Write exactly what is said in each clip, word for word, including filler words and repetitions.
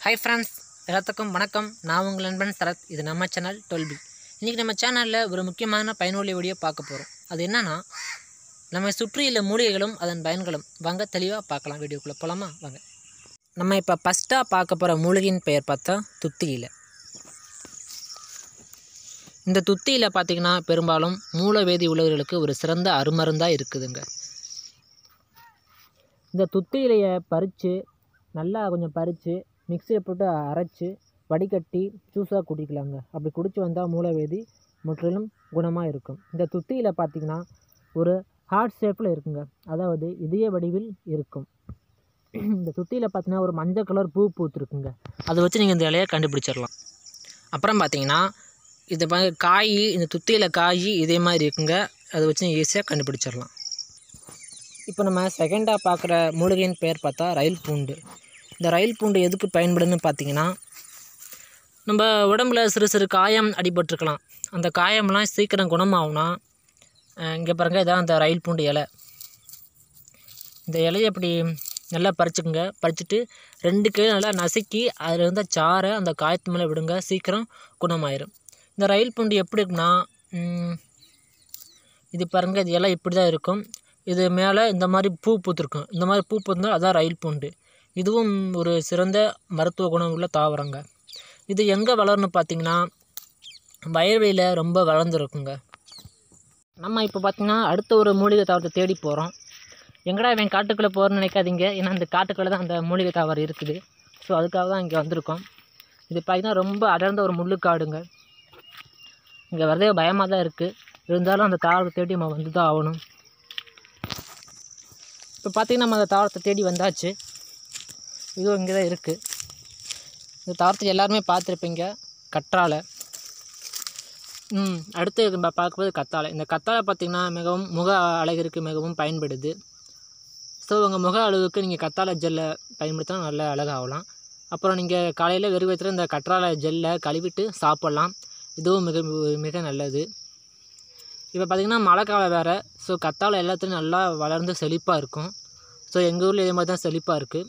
Hi friends, எல்லாத்துக்கும் வணக்கம். நான் உங்கள் நண்பன் சரத். இது நம்ம சேனல் டுவெல் பி. இன்றைக்கி நம்ம சேனலில் ஒரு முக்கியமான பயனுள்ள வீடியோ பார்க்க போகிறோம். அது என்னன்னா, நம்ம சுற்றியுள்ள மூலிகைகளும் அதன் பயன்களும். வாங்க தெளிவாக பார்க்கலாம். வீடியோக்குள்ளே போகலாமா? வாங்க. நம்ம இப்போ ஃபஸ்ட்டாக பார்க்க போகிற மூலிகையின் பெயர் பார்த்தா துத்தி இலை. இந்த துத்தி இலை பார்த்திங்கன்னா பெரும்பாலும் மூலவேதி உள்ளவர்களுக்கு ஒரு சிறந்த அருமருந்தாக இருக்குதுங்க. இந்த துத்தி இலையை பறித்து நல்லா கொஞ்சம் பறித்து மிக்சியை போட்டு அரைச்சி வடிகட்டி ஜூஸாக குடிக்கலாங்க. அப்படி குடித்து வந்தால் மூலவேதி முற்றிலும் குணமாக இருக்கும். இந்த துத்தி இலை பார்த்திங்கன்னா ஒரு ஹார்ட் ஷேப்பில் இருக்குங்க, அதாவது இதய வடிவில் இருக்கும். இந்த துத்தியில் பார்த்திங்கன்னா ஒரு மஞ்சள் கலர் பூ பூத்துருக்குங்க. அதை வச்சு நீங்கள் இந்த இலையை கண்டுபிடிச்சிடலாம். அப்புறம் பார்த்திங்கன்னா இது காய், இந்த துத்தியில் காய் இதே மாதிரி இருக்குங்க. அதை வச்சு நீங்கள் ஈஸியாக கண்டுபிடிச்சிடலாம். இப்போ நம்ம செகண்டாக பார்க்குற மூலிகையின் பெயர் பார்த்தா ரயில் பூண்டு. இந்த ரயில் பூண்டு எதுக்கு பயன்படுதுன்னு பார்த்திங்கன்னா, நம்ம உடம்புல சிறு சிறு காயம் அடிபட்டிருக்கலாம். அந்த காயம்லாம் சீக்கிரம் குணமாகும்னா, இங்கே பாருங்கள், இதான் அந்த ரயில் பூண்டு இலை. இந்த இலையை அப்படி நல்லா பறிச்சுக்குங்க. பறிச்சுட்டு ரெண்டு கீழே நல்லா நசுக்கி அதில் இருந்த சாறை அந்த காயத்து மேலே விடுங்க. சீக்கிரம் குணமாயிரும். இந்த ரயில் பூண்டு எப்படி இருக்குன்னா, இது பாருங்கள், இது இலை இப்படி தான் இருக்கும். இது மேலே இந்த மாதிரி பூ பூத்துருக்கும். இந்த மாதிரி பூ பூத்துனால் அதான் ரயில் பூண்டு. இதுவும் ஒரு சிறந்த மருத்துவ குணம் உள்ள தாவரங்க. இது எங்கே வளரணும்னு பார்த்திங்கன்னா, வயல்வெளியில் ரொம்ப வளர்ந்துருக்குங்க. நம்ம இப்போ பார்த்திங்கன்னா அடுத்த ஒரு மூலிகை தாவரத்தை தேடி போகிறோம். எங்கடா இவன் காட்டுக்குள்ளே போகிறேன்னு நினைக்காதீங்க. ஏன்னா அந்த காட்டுக்குள்ளே தான் அந்த மூலிகை தாவரம் இருக்குது. ஸோ அதுக்காக தான் இங்கே வந்திருக்கோம். இது பார்த்திங்கன்னா ரொம்ப அடர்ந்த ஒரு முள்ளுக்காடுங்க. இங்கே வரதே பயமாக தான் இருக்குது. இருந்தாலும் அந்த தாவரத்தை தேடி நம்ம வந்து தான் ஆகணும். இப்போ பார்த்திங்கன்னா நம்ம அந்த தாவரத்தை தேடி வந்தாச்சு. இதுவும் இங்கே தான் இருக்குது. இந்த தாவரத்தை எல்லாருமே பார்த்துருப்பீங்க, கற்றாழை. ம் அடுத்து நம்ம பார்க்கும்போது கத்தாழை. இந்த கத்தாழை பார்த்திங்கன்னா மிகவும் முக அழகிற்கு மிகவும் பயன்படுது. ஸோ உங்கள் முக அழகுக்கு நீங்கள் கத்தாழை ஜெல்லை பயன்படுத்தினா நல்ல அழகாகலாம். அப்புறம் நீங்கள் காலையில் வெறும் வயிற்றுல இந்த கற்றாழை ஜெல்லை கழுவிட்டு சாப்பிட்லாம். இதுவும் மிக மிக நல்லது. இப்போ பார்த்திங்கன்னா மழை காலம் வேறு. ஸோ கத்தாழை எல்லாத்துலேயும் நல்லா வளர்ந்து செழிப்பாக இருக்கும். ஸோ எங்கள் ஊரில் இதே மாதிரி தான் செழிப்பாக இருக்குது.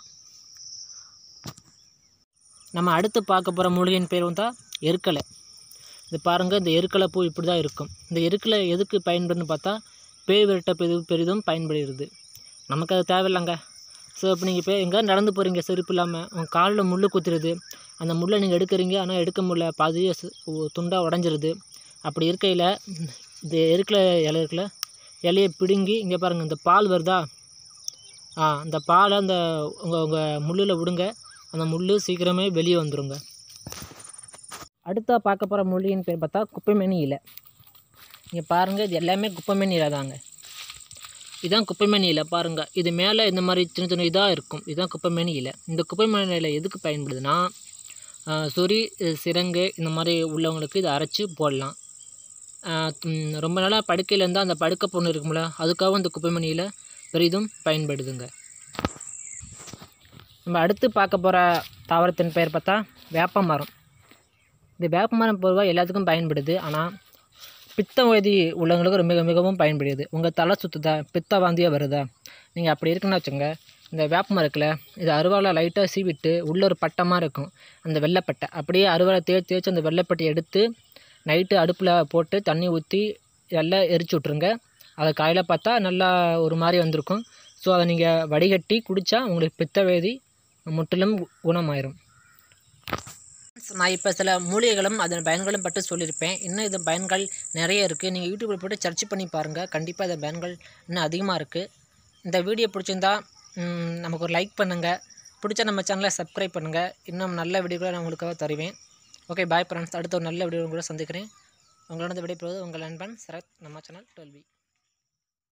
நம்ம அடுத்து பார்க்க போகிற மூலிகையின் பேர் வந்தா எருக்கலை. இது பாருங்கள், இந்த எருக்கலை பூ இப்படி தான் இருக்கும். இந்த எருக்கலை எதுக்கு பயன்படுதுன்னு பார்த்தா பேய் விரட்ட பெரி பெரிதும் பயன்படுகிறது. நமக்கு அது தேவையில்லைங்க. ஸோ இப்போ நீங்கள் இப்போ எங்கேயாவது நடந்து போகிறீங்க செருப்பு இல்லாமல், உங்கள் காலில் முள் குத்துறது. அந்த முள்ளை நீங்கள் எடுக்கிறீங்க, ஆனால் எடுக்க முடியல, பாதியே துண்டாக உடஞ்சிருது. அப்படி இருக்கையில் இந்த எருக்கலை இலை இருக்குல்ல, இலையை பிடுங்கி இங்கே பாருங்கள், இந்த பால் வருதா, ஆ அந்த பாலை அந்த உங்கள் உங்கள் முள்ளில் விடுங்க. அந்த முள் சீக்கிரமே வெளியே வந்துடுங்க. அடுத்தா பார்க்க போகிற மூலிகையின் பேர் பார்த்தா குப்பைமேனி இலை. இங்கே பாருங்கள், இது எல்லாமே குப்பைமேனி இலை தாங்க. இதுதான் குப்பைமேனி இலை பாருங்கள். இது மேலே இந்த மாதிரி சின்ன சின்ன இதாக இருக்கும். இதுதான் குப்பைமேனி இலை. இந்த குப்பைமேனி இலை எதுக்கு பயன்படுதுன்னா, சொறி, சிரங்கு இந்த மாதிரி உள்ளவங்களுக்கு இதை அரைச்சி போடலாம். ரொம்ப நாளாக படுக்கையில் இருந்தால் அந்த படுக்கை பொண்ணு இருக்கும்ல, அதுக்காகவும் இந்த குப்பைமேனி இலை பெரிதும் பயன்படுதுங்க. நம்ம அடுத்து பார்க்க போகிற தாவரத்தின் பெயர் பார்த்தா வேப்ப மரம். இந்த வேப்ப மரம் பொதுவாக எல்லாத்துக்கும் பயன்படுது. ஆனால் பித்தவாதி உள்ளவங்களுக்கு மிக மிகவும் பயன்படுது. உங்கள் தலை சுற்றுதா, பித்த வாந்தியாக வருதா, நீங்கள் அப்படி இருக்குன்னு வச்சுங்க, இந்த வேப்ப மரம் இருக்குல்ல, இது அருவாலை லைட்டாக சீவிட்டு உள்ள ஒரு பட்டமாக இருக்கும், அந்த வெள்ளைப்பட்டை அப்படியே அருவாலை தேய்ச்சி தேய்ச்சி அந்த வெள்ளைப்பட்டையை எடுத்து நைட்டு அடுப்பில் போட்டு தண்ணி ஊற்றி நல்லா எரிச்சு விட்ருங்க. அதை காலையில் பார்த்தா நல்லா ஒரு மாதிரி வந்திருக்கும். ஸோ அதை நீங்கள் வடிகட்டி குடித்தா உங்களுக்கு பித்தவேதி முற்றிலும் குணமாயிரும். நான் இப்போ சில மூலிகைகளும் அதன் பயன்களும் பற்றி சொல்லியிருப்பேன். இன்னும் இது பயன்கள் நிறைய இருக்குது. நீங்கள் யூடியூப்பில் போட்டு சர்ச் பண்ணி பாருங்கள். கண்டிப்பாக இதன் பயன்கள் இன்னும் அதிகமாக இருக்குது. இந்த வீடியோ பிடிச்சிருந்தா நமக்கு ஒரு லைக் பண்ணுங்கள். பிடிச்சா நம்ம சேனலை சப்ஸ்கிரைப் பண்ணுங்கள். இன்னும் நல்ல வீடியோக்களை நான் உங்களுக்காக தருவேன். Okay, bye friends. அடுத்த ஒரு நல்ல வீடியோ கூட சந்திக்கிறேன். உங்களோட விடைபெறுவது உங்கள் நண்பன் சரத். நம்ம சேனல் டுவெல் பி.